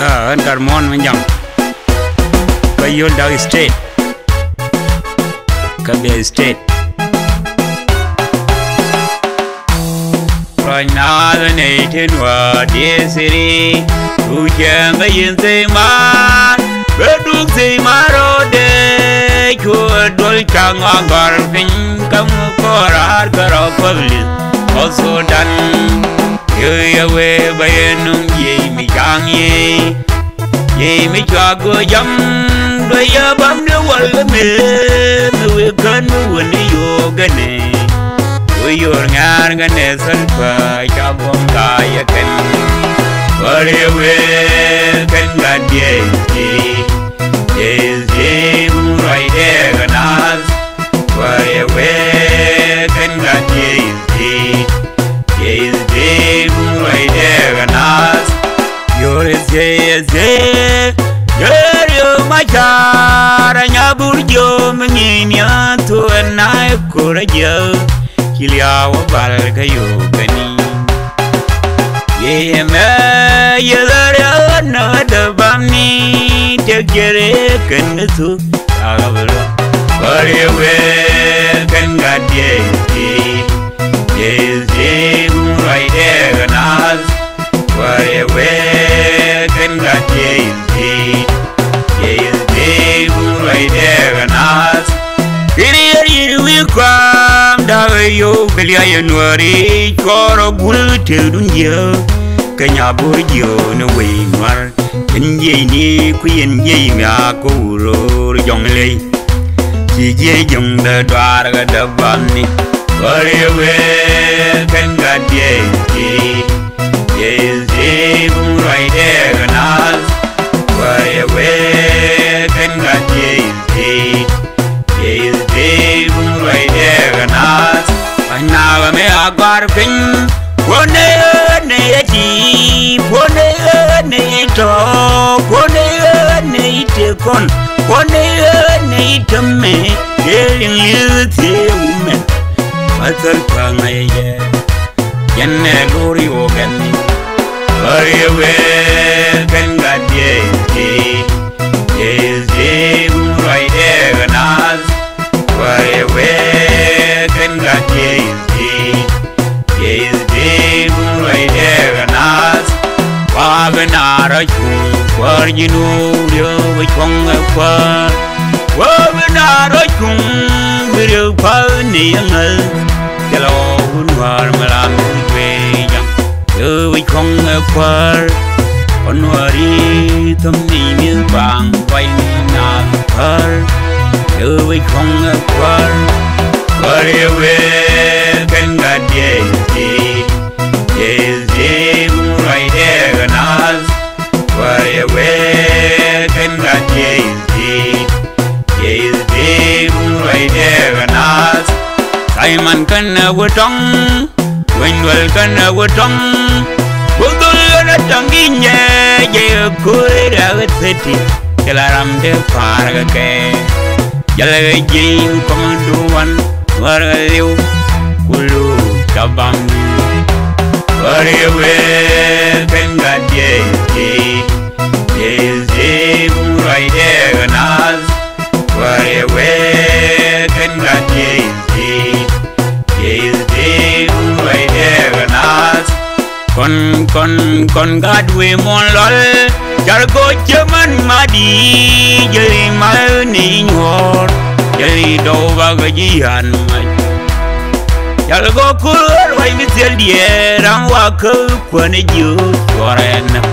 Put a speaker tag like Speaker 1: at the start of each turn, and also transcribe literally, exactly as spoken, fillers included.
Speaker 1: Ah, andar mon menjam. Kayo daw state. Kabe state. Right now the native wa desiri. Ujang ayin say man. Beduk say marode. Kudol chang agar fin kamu korar karo public. Also done. Ye we bayenung ye mi kang ye. Ye mi chago jam. Do ya bam de wal me. We kan woni yo gane. We yor ngar gane san pa chabom ga ya ken. Wari we kan ga ye ye. Yes ye mu rai de ganas. Wari we kan ga ye ye. Yes ye mu rai de ganas. Yor ye ye. Yor yo machara nyaburjo mnyimya to na kurajo. Kilia wa balga yo gani. Ye me ye dara na da bamni te gere kan tu agabro. Wari we kan gadye ye ye murai de ganas. Wari we kan gadye ye ye murai de ganas. Kiri we kwam da yo belia yanwari koro gulte dunya kanya burjo no we mar enje ni ku enje mya ko ro jongle ji je jong da dwar ga da bamni wari we kan ga de ye je murai de ganas wari we kan ga de Yes, they will right there and us. And now I may have got a thing. One day, nay, one day, nay, talk, one day, nay, take on, one day, nay, to me, getting you to woman. What's a tongue I get? Yanna glory organ. Hurry away, can God, yes, yes, they will right there and us. Why we can get ye ye ye right there and us. Wabenara you for you know you we come apart. Wabenara you with your pony and hello warmalam way you we come apart. On worry to me is bang by not her. You we come apart. Wari we kan ga ye ye ye right there and us. Wari we kan ga ye ye ye right there and us. Simon kan wa tong, Wendell kan wa tong. Budul na tanginya ye kuira city. Kelaram de parga ke. Jalaga jing komanduan warga liu kulu cabang. Wari we kan gadye ye ye murai de ganas. Wari we kan gadye ye ye murai de ganas. Kon kon kon gadwe mon lol. Jargo jaman madi jeli mal ni ngor jeli do bagajian mai Jargo kur wai mitel die rang wa ku kwane ju soren